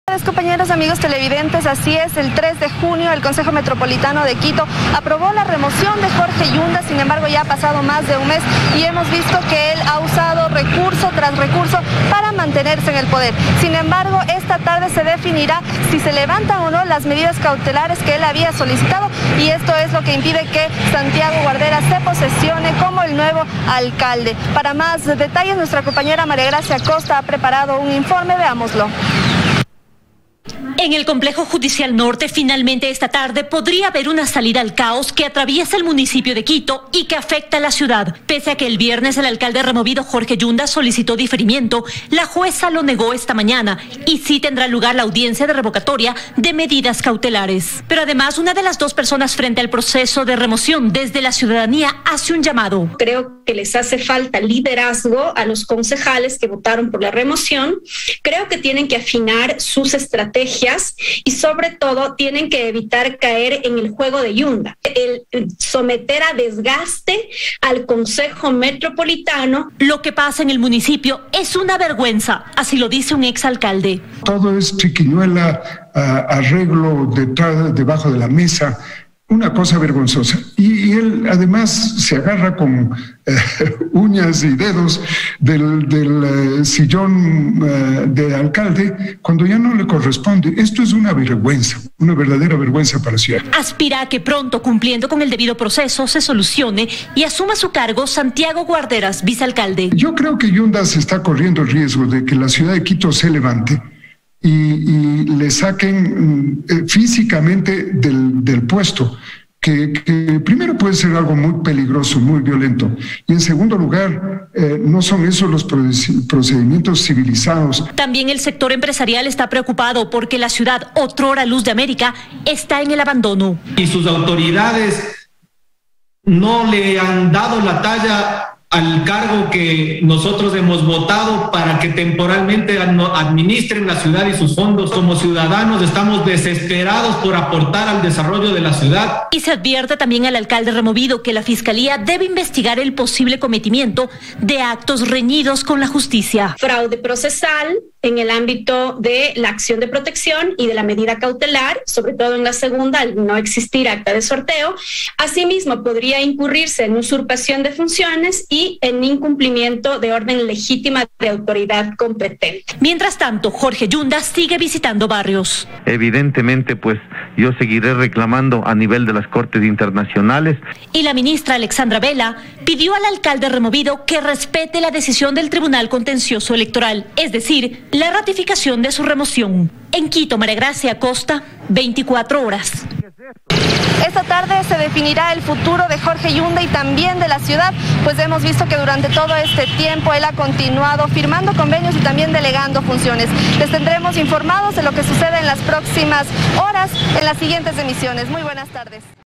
Compañeros, amigos televidentes, así es, el 3 de junio el Consejo Metropolitano de Quito aprobó la remoción de Jorge Yunda. Sin embargo, ya ha pasado más de un mes y hemos visto que él ha usado recurso tras recurso para mantenerse en el poder. Sin embargo, esta tarde se definirá si se levantan o no las medidas cautelares que él había solicitado, y esto es lo que impide que Santiago Guarderas se posesione como el nuevo alcalde. Para más detalles, nuestra compañera María Gracia Costa ha preparado un informe, veámoslo. En el Complejo Judicial Norte, finalmente esta tarde podría haber una salida al caos que atraviesa el municipio de Quito y que afecta a la ciudad. Pese a que el viernes el alcalde removido Jorge Yunda solicitó diferimiento, la jueza lo negó esta mañana y sí tendrá lugar la audiencia de revocatoria de medidas cautelares. Pero además, una de las dos personas frente al proceso de remoción desde la ciudadanía hace un llamado. Creo que les hace falta liderazgo a los concejales que votaron por la remoción. Creo que tienen que afinar sus estrategias y sobre todo tienen que evitar caer en el juego de Yunda, el someter a desgaste al Consejo Metropolitano. Lo que pasa en el municipio es una vergüenza, así lo dice un exalcalde. Todo es triquiñuela, arreglo debajo de la mesa. Una cosa vergonzosa. Y él además se agarra con uñas y dedos del sillón de alcalde cuando ya no le corresponde. Esto es una vergüenza, una verdadera vergüenza para la ciudad. Aspira a que pronto, cumpliendo con el debido proceso, se solucione y asuma su cargo Santiago Guarderas, vicealcalde. Yo creo que Yunda se está corriendo el riesgo de que la ciudad de Quito se levante y le saquen físicamente del puesto, que primero puede ser algo muy peligroso, muy violento, y en segundo lugar, no son esos los procedimientos civilizados. También el sector empresarial está preocupado porque la ciudad, otrora luz de América, está en el abandono. Y sus autoridades no le han dado la talla al cargo que nosotros hemos votado para que temporalmente administren la ciudad y sus fondos. Como ciudadanos estamos desesperados por aportar al desarrollo de la ciudad. Y se advierte también al alcalde removido que la Fiscalía debe investigar el posible cometimiento de actos reñidos con la justicia. Fraude procesal en el ámbito de la acción de protección y de la medida cautelar, sobre todo en la segunda, al no existir acta de sorteo. Asimismo, podría incurrirse en usurpación de funciones y en incumplimiento de orden legítima de autoridad competente. Mientras tanto, Jorge Yunda sigue visitando barrios. Evidentemente, pues yo seguiré reclamando a nivel de las Cortes internacionales. Y la ministra Alexandra Vela pidió al alcalde removido que respete la decisión del Tribunal Contencioso Electoral, es decir, la ratificación de su remoción. En Quito, María Gracia Costa, 24 horas. Esta tarde se definirá el futuro de Jorge Yunda y también de la ciudad, pues hemos visto que durante todo este tiempo él ha continuado firmando convenios y también delegando funciones. Les tendremos informados de lo que sucede en las próximas horas en las siguientes emisiones. Muy buenas tardes.